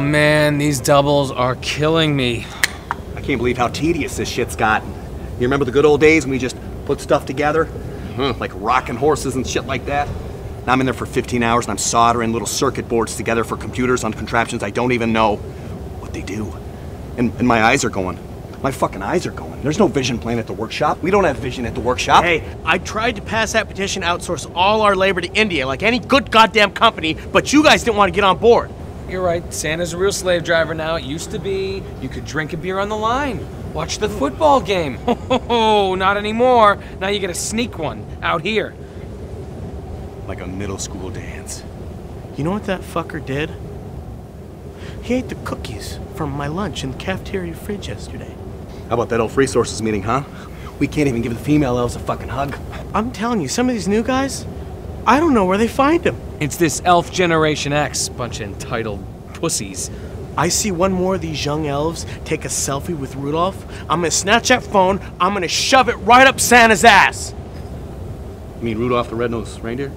man, these doubles are killing me. I can't believe how tedious this shit's gotten. You remember the good old days when we just put stuff together? Like rocking horses and shit like that? Now I'm in there for 15 hours and I'm soldering little circuit boards together for computers on contraptions I don't even know what they do. And my eyes are going. My fucking eyes are going. There's no vision plan at the workshop. We don't have vision at the workshop. Hey, I tried to pass that petition to outsource all our labor to India like any good goddamn company, but you guys didn't want to get on board. You're right, Santa's a real slave driver now. It used to be you could drink a beer on the line, watch the football game. Oh, not anymore. Now you get a sneak one out here. Like a middle school dance. You know what that fucker did? He ate the cookies from my lunch in the cafeteria fridge yesterday. How about that elf resources meeting, huh? We can't even give the female elves a fucking hug. I'm telling you, some of these new guys, I don't know where they find them. It's this elf Generation X, bunch of entitled pussies. I see one more of these young elves take a selfie with Rudolph. I'm gonna snatch that phone, I'm gonna shove it right up Santa's ass. You mean Rudolph the Red-Nosed Reindeer?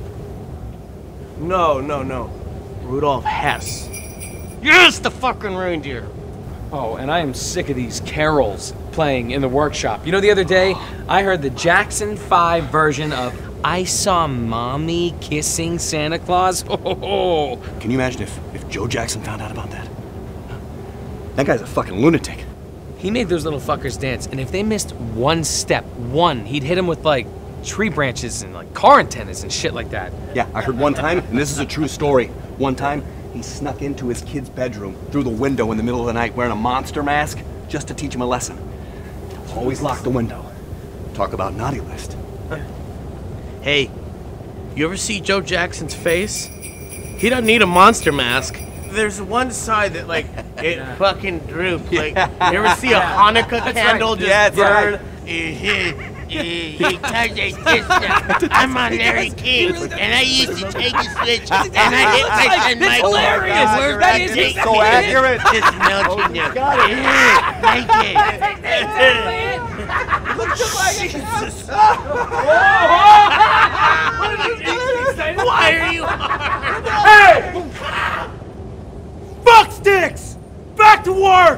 No. Rudolph Hess. Yes, the fucking reindeer. Oh, and I am sick of these carols playing in the workshop. You know, the other day, I heard the Jackson 5 version of I Saw Mommy Kissing Santa Claus. Oh. Can you imagine if Joe Jackson found out about that? That guy's a fucking lunatic. He made those little fuckers dance, and if they missed one step, he'd hit them with, like, tree branches and, like, car antennas and shit like that. Yeah, I heard one time, and this is a true story, one time, he snuck into his kid's bedroom through the window in the middle of the night wearing a monster mask just to teach him a lesson. Always lock the window. Talk about naughty list. Hey, you ever see Joe Jackson's face? He doesn't need a monster mask. There's one side that, like, it fucking droops. Like, you ever see a Hanukkah candle just burn? He touched his sister. I'm on Larry King, and I used to take a switch, and I hit my son Michael. Hilarious! That is so accurate. Just melting you. Thank you. Jesus. Why are you hard? Hey! Fuck sticks! Back to work!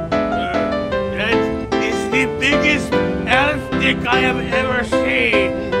That is the biggest elf stick I have ever seen.